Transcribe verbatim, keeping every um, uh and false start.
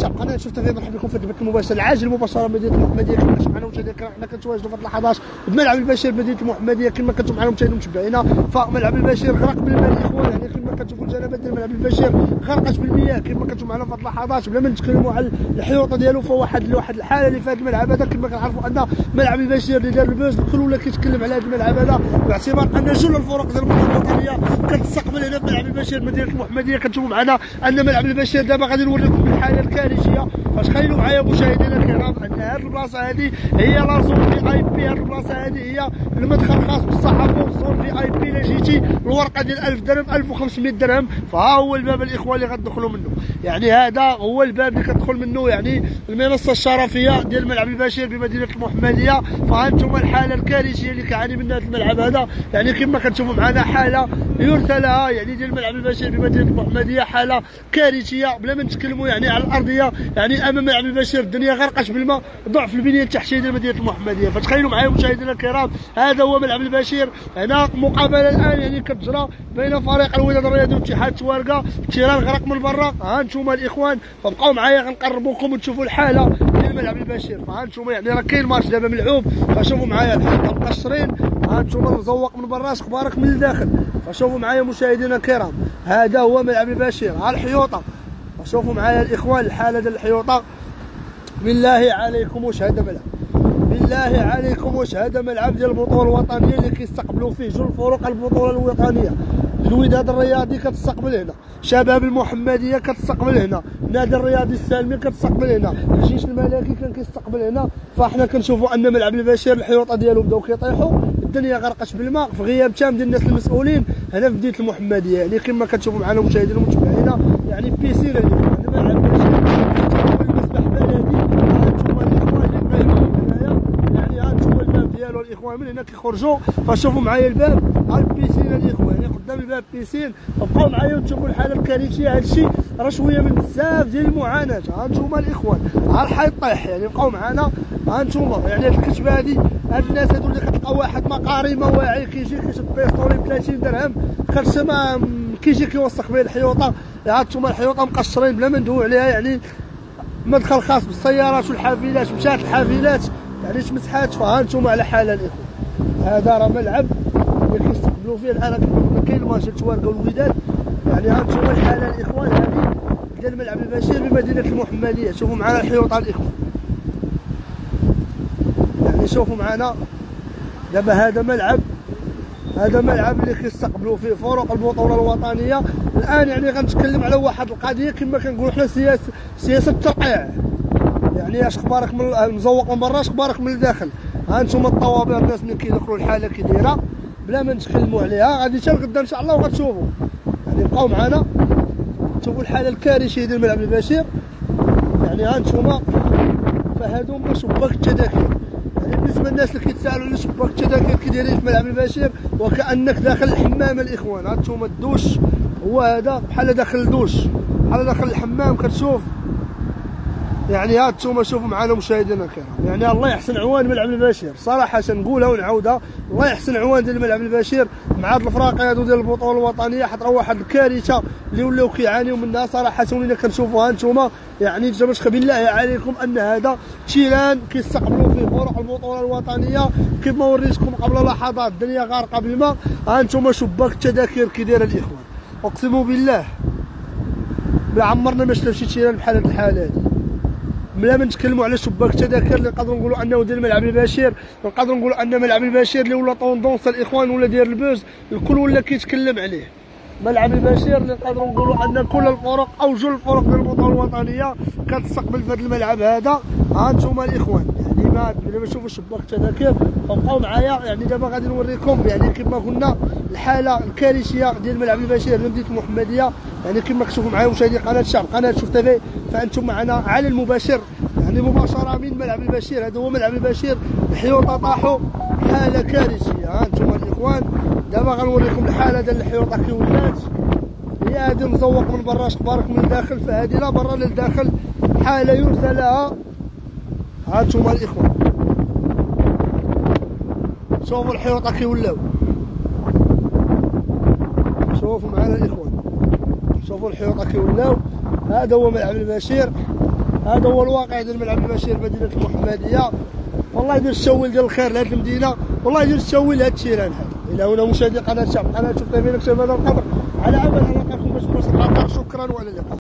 الشعب، قناه شفت فيه مرحبا بكم في البث المباشر العاجل المباشره مدينه المحمديه. كما كنتم معنا مشاهدينا الكرام حنا كنتواجدوا في اللحظات بملعب البشير مدينه المحمديه. كما كنتم معنا مشاهدينا ومتابعينا فملعب البشير غرق بالماء الاخوان، يعني كما كتشوفوا الجنبات ديال ملعب البشير غرقت بالمياه. كما كنتم معنا في هذه اللحظات بلا ما نتكلموا على الحيوطه ديالو فواحد واحد الحاله اللي في هذا الملعب هذا. كما كنعرفوا ان ملعب البشير اللي دار البوز الكل ولا كيتكلم على هذا الملعب هذا، باعتبار ان جل الفرق ديال البطوله الوطنيه كتستقبل هنا في ملعب البشير مدينه المحمديه. كتشوفوا معنا ان ملعب البشير دابا غادي نوريكم الحاله الخارجيه. فتخيلوا معايا مشاهدينا الكرام ان هذه البلاصه هذه هي لا زون في اي بي. هذه البلاصه هذه هي المدخل الخاص بالصحافه والزون في اي بي. الا جيتي الورقه ديال ألف درهم ألف وخمسمائة درهم فها هو الباب الاخوان اللي غتدخلوا منه، يعني هذا هو الباب اللي كتدخل منه يعني المنصه الشرفيه ديال ملعب البشير بمدينه المحمديه. فهانتم الحاله الكارثيه اللي كيعاني منها هذا الملعب هذا، يعني كما كتشوفوا معنا حاله يرثى لها يعني ديال ملعب البشير بمدينه المحمديه، حاله كارثيه بلا ما نتكلموا يعني على الارضيه. يعني امام ملعب البشير الدنيا غرقت بالماء، ضعف البنيه التحتيه ديال مدينه المحمديه. فتخيلوا معايا مشاهدينا الكرام هذا هو ملعب البشير. هنا مقابله الان يعني كتجرى بين فريق الوداد الرياضي واتحاد توارقه، التيران غرق من برا. ها انتم الاخوان فبقاو معايا غنقربوكم وتشوفوا الحاله ديال ملعب البشير. فها انتم يعني راه كاين ماتش دابا ملعوب، فشوفوا معايا الحيطه مقشرين. ها انتم مزوق من برا اخبارك من الداخل. فشوفوا معايا مشاهدينا الكرام هذا هو ملعب البشير. ها الحيوطه شوفوا معايا الاخوان الحاله ديال الحيوطه. بالله عليكم واش هذا ملعب؟ بالله عليكم واش هذا ملعب ديال البطوله الوطنيه اللي كيستقبلوا فيه جوج فرق البطوله الوطنيه؟ الوداد الرياضي كتستقبل هنا، شباب المحمديه كتستقبل هنا، النادي الرياضي السالمي كتستقبل هنا، الجيش الملكي كان كيستقبل هنا. فاحنا كنشوفوا ان ملعب البشير الحيوطه ديالو بداو كيطيحوا، الدنيا غرقت بالماء في غياب تام ديال الناس المسؤولين هنا في مدينه المحمديه. يعني كما كتشوفوا معنا مشاهدينا ومتابعينا يعني بيسين هذه ملعب البشير المسبح بلدي. هانتوما الاخوان اللي بغيتوا هنايا يعني هانتوما الباب ديالو الاخوان من هنا كيخرجوا. فشوفوا معايا الباب ها البيسين الاخوان يعني قدام الباب بيسين. بقاو معايا وتشوفوا الحاله الكارثيه. هذا الشيء راه شويه من بزاف ديال المعاناه. هانتوما الاخوان ها الحيط طايح يعني بقاو معنا. هانتوما يعني هاد الكتبه هادي هاد الناس هادو اللي كتلقى واحد مقاري ما واعي كيجي كيشد بيستولي ب ثلاثين درهم خرجه ما كيجي كيوسخ به الحيوطه. هانتوما الحيوطه مقشرين بلا ما ندويو عليها، يعني مدخل خاص بالسيارات والحافلات مشات الحافلات يعني تمسحات. فهانتوما على حاله الاخوان هذا راه ملعب اللي كيستقبلوا فيه الان كما كاين ماتش توارقه والوداد. يعني هانتوما الحاله الاخوان هذه ديال ملعب البشير بمدينه المحمديه. شوفوا معنا الحيوطه الاخوان يعني شوفوا معنا دابا هذا ملعب هذا ملعب اللي كيستقبلوا فيه فرق البطوله الوطنيه. الان يعني غنتكلم على واحد القضيه كما كنقولوا حنا سياسه سياسه الترقيع. يعني اش اخبارك من مزوق من برا اش اخبارك من الداخل. ها انتم الطوابير الناس ملي كيدخلوا الحاله كي دايره بلا ما نتكلموا عليها غادي حتى لغدا ان شاء الله وغتشوفوا. يعني بقاو معنا شوفوا الحاله الكارثيه ديال ملعب البشير. يعني ها انتم فهادو هما شباك التذاكر. يعني بالنسبه للناس اللي كيتسالوا على شباك التذاكر كي دايرين في ملعب البشير وكانك داخل الحمام الاخوان. ها انتم الدوش هو هذا بحال داخل الدوش بحال داخل الحمام كتشوف. يعني ها انتم شوفوا معنا مشاهدينا الكرام يعني الله يحسن عوان ملعب البشير صراحه نقولها ونعاودها. الله يحسن عوان ديال ملعب البشير مع هاد الفراقي هادو ديال البطوله الوطنيه حيت راه واحد الكارثه اللي ولاو كيعانيو منها صراحه. ولينا كنشوفوها انتم يعني تبارك بالله عليكم ان هذا تيران كيستقبلوا فيه فرق البطوله الوطنيه. كما وريتكم قبل لحظات الدنيا غارقه بالماء. ها انتم شباك التذاكر كي دايره الاخوان. اقسم بالله ما عمرنا ما شفنا شي تيران بحال هاد الحاله هادي. بلا ما نتكلموا على شباك التذاكر اللي نقدروا نقولوا انه ديال ملعب البشير، نقدروا نقولوا ان ملعب البشير اللي ولا طوندونس الاخوان ولا داير البوز الكل ولا كيتكلم عليه. ملعب البشير اللي نقدروا نقولوا ان كل الفرق او جل الفرق ديال البطوله الوطنيه كتستقبل في هذا الملعب هذا. ها انتم الاخوان يعني ما بلا ما نشوفوا شباك التذاكر فبقاو معايا. يعني دابا غادي نوريكم يعني كما قلنا الحاله الكارثيه ديال ملعب البشير لمدينه المحمديه. يعني كما كتشوفوا معايا مشاهدي قناه الشعب قناه شوف تيفي فانتم معنا على المباشر يعني مباشره من ملعب البشير. هذا هو ملعب البشير الحيوطه طاحوا حاله كارثيه. ها انتم الاخوان دابا غنوريكم الحاله ديال الحيوطه كي ولات. هي هذه مزوق من برا اخبارك من الداخل فهذه لا برا لا للداخل حاله يرثى لها. ها انتم الاخوان شوفوا الحيوطه كي ولاو. شوفوا معنا الاخوان شوفوا الحيوطه كي ولاو. هذا هو ملعب البشير. هذا هو الواقع ديال الملعب البشير مدينه المحمديه. والله يدير التشويل ديال الخير لهذه المدينه، والله يدير التشويل لهذا التيران هذا. الى هنا مشاهدي قناه الشعب، قناه شوف تي في نكتب هذا الخبر على امل ان نلقاكم باش بلاصه اخر. شكرا والى اللقاء.